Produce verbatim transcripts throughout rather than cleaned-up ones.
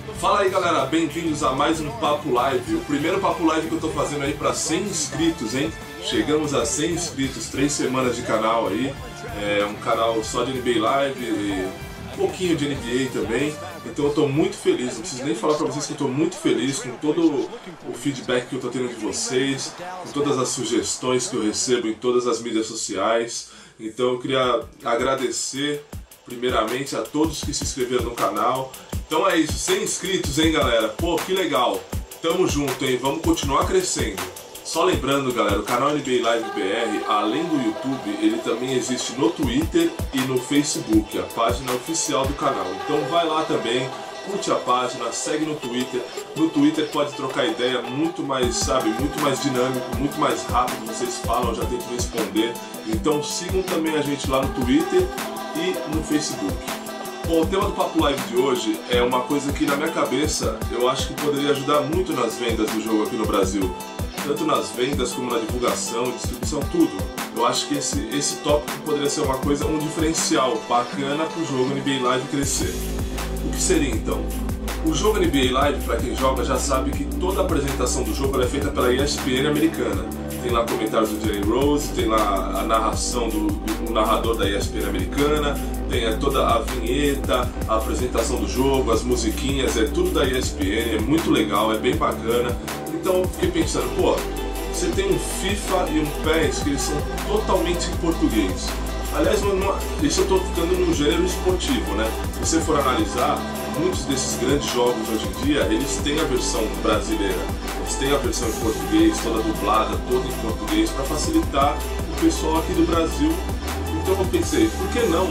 Fala aí galera, bem-vindos a mais um Papo Live, o primeiro Papo Live que eu tô fazendo aí pra cem inscritos, hein? Chegamos a cem inscritos, três semanas de canal aí, é um canal só de N B A Live, e um pouquinho de N B A também, então eu tô muito feliz, não preciso nem falar pra vocês que eu tô muito feliz com todo o feedback que eu tô tendo de vocês, com todas as sugestões que eu recebo em todas as mídias sociais, então eu queria agradecer primeiramente a todos que se inscreveram no canal. Então é isso, cem inscritos, hein galera? Pô, que legal! Tamo junto, hein? Vamos continuar crescendo. Só lembrando, galera, o canal N B A Live B R, além do YouTube, ele também existe no Twitter e no Facebook, a página oficial do canal. Então vai lá também, curte a página, segue no Twitter. No Twitter pode trocar ideia muito mais, sabe, muito mais dinâmico, muito mais rápido, vocês falam, eu já tento responder. Então sigam também a gente lá no Twitter e no Facebook. Bom, o tema do Papo Live de hoje é uma coisa que na minha cabeça eu acho que poderia ajudar muito nas vendas do jogo aqui no Brasil. Tanto nas vendas como na divulgação, distribuição, tudo. Eu acho que esse, esse tópico poderia ser uma coisa, um diferencial bacana para o jogo N B A Live crescer. O que seria então? O jogo N B A Live, para quem joga, já sabe que toda a apresentação do jogo é feita pela E S P N americana. Tem lá comentários do Jalen Rose, tem lá a narração do, do narrador da E S P N americana, tem toda a vinheta, a apresentação do jogo, as musiquinhas, é tudo da E S P N, é muito legal, é bem bacana. Então eu fiquei pensando, pô, você tem um FIFA e um P E S que eles são totalmente em português. Aliás, isso eu estou ficando num gênero esportivo, né? Se você for analisar, muitos desses grandes jogos hoje em dia, eles têm a versão brasileira, eles têm a versão em português, toda dublada, toda em português, para facilitar o pessoal aqui do Brasil. Então eu pensei, por que não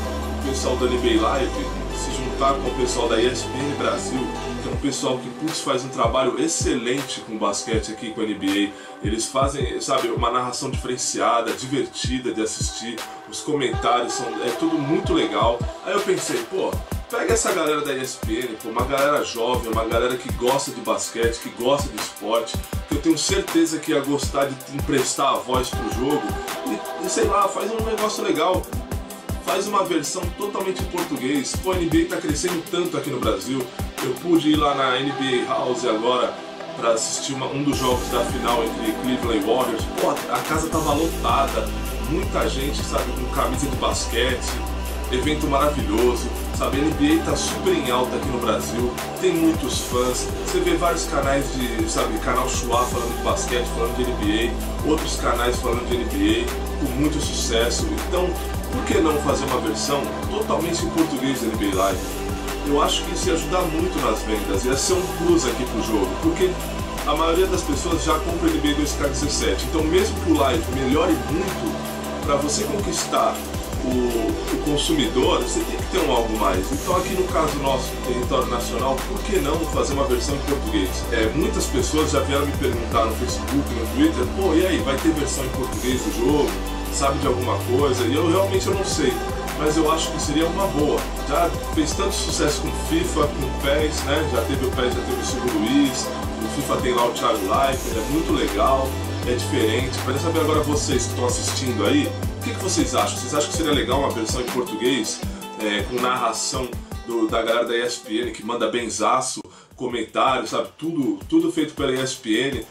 o pessoal da N B A Live se juntar com o pessoal da E S P N Brasil, que é um pessoal que putz, faz um trabalho excelente com basquete aqui com a N B A. Eles fazem, sabe, uma narração diferenciada, divertida de assistir, os comentários são, é tudo muito legal. Aí eu pensei, pô, pega essa galera da E S P N, pô, uma galera jovem, uma galera que gosta de basquete, que gosta de esporte, que eu tenho certeza que ia gostar de emprestar a voz pro jogo e, e sei lá, faz um negócio legal. Faz uma versão totalmente em português. Pô, a N B A tá crescendo tanto aqui no Brasil. Eu pude ir lá na N B A House agora para assistir uma, um dos jogos da final entre Cleveland e Warriors. Pô, a casa tava lotada, muita gente, sabe, com camisa de basquete, evento maravilhoso, sabe, a N B A tá super em alta aqui no Brasil, tem muitos fãs, você vê vários canais de, sabe, canal Chua falando de basquete, falando de N B A, outros canais falando de N B A, com muito sucesso. Então, por que não fazer uma versão totalmente em português da N B A Live? Eu acho que isso ia ajudar muito nas vendas, ia ser um plus aqui pro jogo, porque a maioria das pessoas já compra N B A dois K dezessete, então mesmo que o Live melhore muito, para você conquistar o, o consumidor, você tem que ter um algo mais. Então aqui no caso nosso, do território nacional, por que não fazer uma versão em português? É, muitas pessoas já vieram me perguntar no Facebook, no Twitter, pô, e aí, vai ter versão em português do jogo? Sabe de alguma coisa? E eu realmente eu não sei, mas eu acho que seria uma boa. Já fez tanto sucesso com FIFA, com P E S, né? Já teve o P E S, já teve o Silvio Luiz, o FIFA tem lá o Thiago Leifert, é muito legal, é diferente. Queria saber agora vocês que estão assistindo aí, o que, que vocês acham? Vocês acham que seria legal uma versão em português, é, com narração do, da galera da E S P N, que manda benzaço, comentários, sabe? Tudo, tudo feito pela E S P N,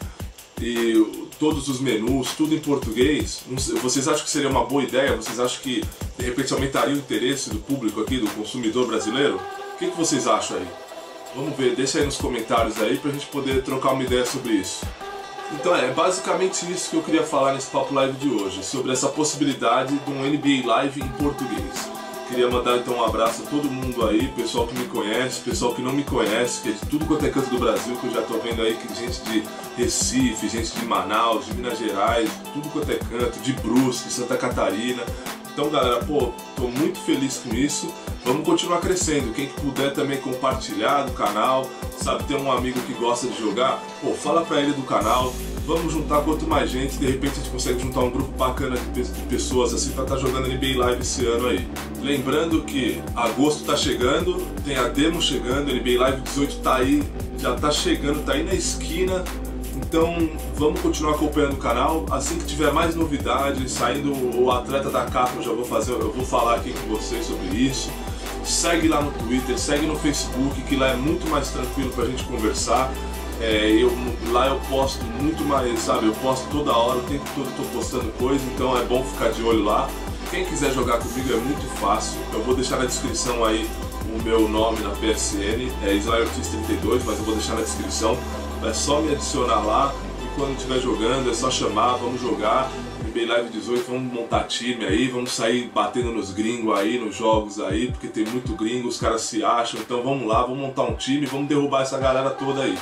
e todos os menus, tudo em português. Vocês acham que seria uma boa ideia? Vocês acham que de repente aumentaria o interesse do público aqui, do consumidor brasileiro? O que, que vocês acham aí? Vamos ver, deixa aí nos comentários aí pra gente poder trocar uma ideia sobre isso. Então é basicamente isso que eu queria falar nesse Papo Live de hoje, sobre essa possibilidade de um N B A Live em português. Queria mandar então um abraço a todo mundo aí, pessoal que me conhece, pessoal que não me conhece, que é de tudo quanto é canto do Brasil, que eu já tô vendo aí, que gente de Recife, gente de Manaus, de Minas Gerais, tudo quanto é canto, de Brusque, Santa Catarina. Então galera, pô, tô muito feliz com isso, vamos continuar crescendo. Quem puder também compartilhar do canal, sabe, ter um amigo que gosta de jogar, pô, fala pra ele do canal. Vamos juntar quanto mais gente, de repente a gente consegue juntar um grupo bacana de pessoas assim pra estar jogando N B A Live esse ano aí. Lembrando que agosto tá chegando, tem a demo chegando, N B A Live dezoito tá aí, já tá chegando, tá aí na esquina. Então vamos continuar acompanhando o canal. Assim que tiver mais novidades, saindo o atleta da capa, eu já vou fazer, eu vou falar aqui com vocês sobre isso. segue lá no Twitter, segue no Facebook, que lá é muito mais tranquilo pra gente conversar. É, eu, lá eu posto muito mais, sabe, eu posto toda hora, o tempo todo tô postando coisa, então é bom ficar de olho lá. Quem quiser jogar comigo é muito fácil, eu vou deixar na descrição aí o meu nome na P S N, é Slayortiz trinta e dois, mas eu vou deixar na descrição. É só me adicionar lá e quando estiver jogando é só chamar, vamos jogar. N B A Live dezoito, vamos montar time aí, vamos sair batendo nos gringos aí, nos jogos aí, porque tem muito gringo, os caras se acham, então vamos lá, vamos montar um time, vamos derrubar essa galera toda aí.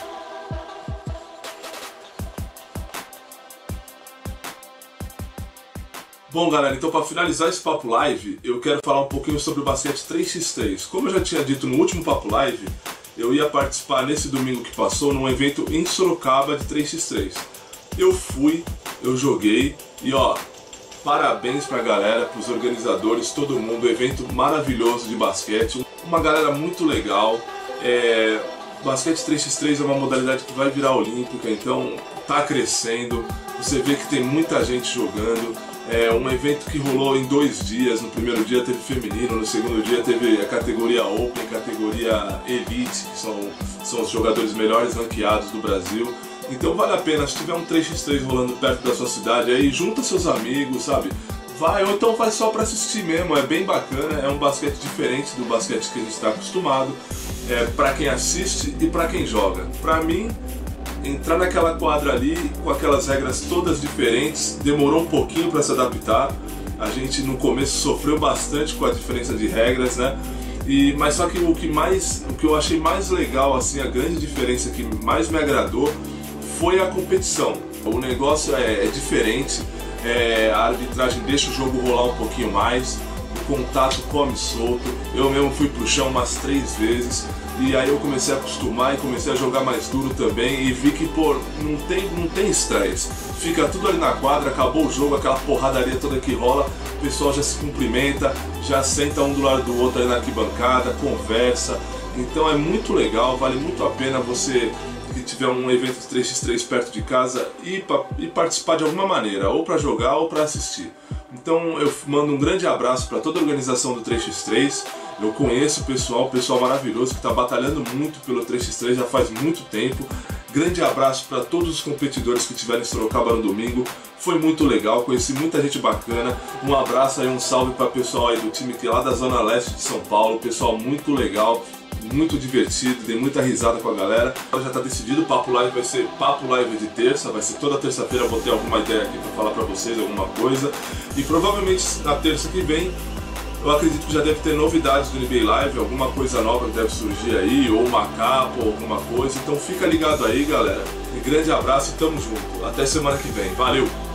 Bom galera, então para finalizar esse Papo Live, eu quero falar um pouquinho sobre o basquete três por três. Como eu já tinha dito no último Papo Live, eu ia participar nesse domingo que passou num evento em Sorocaba de três por três. Eu fui, eu joguei e ó, parabéns pra galera, pros organizadores, todo mundo, evento maravilhoso de basquete, uma galera muito legal. É... Basquete três por três é uma modalidade que vai virar olímpica, então tá crescendo, você vê que tem muita gente jogando. É um evento que rolou em dois dias. No primeiro dia teve feminino, no segundo dia teve a categoria Open, categoria Elite, que são, são os jogadores melhores ranqueados do Brasil. Então vale a pena, se tiver um três por três rolando perto da sua cidade, aí junta seus amigos, sabe? Vai, ou então vai só pra assistir mesmo, é bem bacana, é um basquete diferente do basquete que a gente está acostumado. É pra quem assiste e pra quem joga. Pra mim, entrar naquela quadra ali com aquelas regras todas diferentes demorou um pouquinho para se adaptar. A gente no começo sofreu bastante com a diferença de regras, né? E, mas só que o que mais, o que eu achei mais legal, assim, a grande diferença que mais me agradou foi a competição. O negócio é, é diferente, é, a arbitragem deixa o jogo rolar um pouquinho mais, o contato come solto. Eu mesmo fui pro chão umas três vezes. E aí eu comecei a acostumar e comecei a jogar mais duro também e vi que, pô, não tem, não tem estresse. Fica tudo ali na quadra, acabou o jogo, aquela porradaria toda que rola, o pessoal já se cumprimenta, já senta um do lado do outro ali na arquibancada, conversa. Então é muito legal, vale muito a pena você que tiver um evento de três por três perto de casa e, e participar de alguma maneira, ou para jogar ou para assistir. Então eu mando um grande abraço para toda a organização do três por três. Eu conheço o pessoal, o pessoal maravilhoso que está batalhando muito pelo três por três já faz muito tempo. Grande abraço para todos os competidores que estiveram em Sorocaba no domingo. Foi muito legal, conheci muita gente bacana. Um abraço aí, um salve para o pessoal aí do time que é lá da Zona Leste de São Paulo. Pessoal muito legal, muito divertido, dei muita risada com a galera. Já está decidido, o Papo Live vai ser Papo Live de terça, vai ser toda terça-feira, eu vou ter alguma ideia aqui para falar para vocês, alguma coisa. E provavelmente na terça que vem, eu acredito que já deve ter novidades do N B A Live, alguma coisa nova que deve surgir aí, ou uma capa, ou alguma coisa. Então fica ligado aí, galera. Um grande abraço e tamo junto. Até semana que vem. Valeu!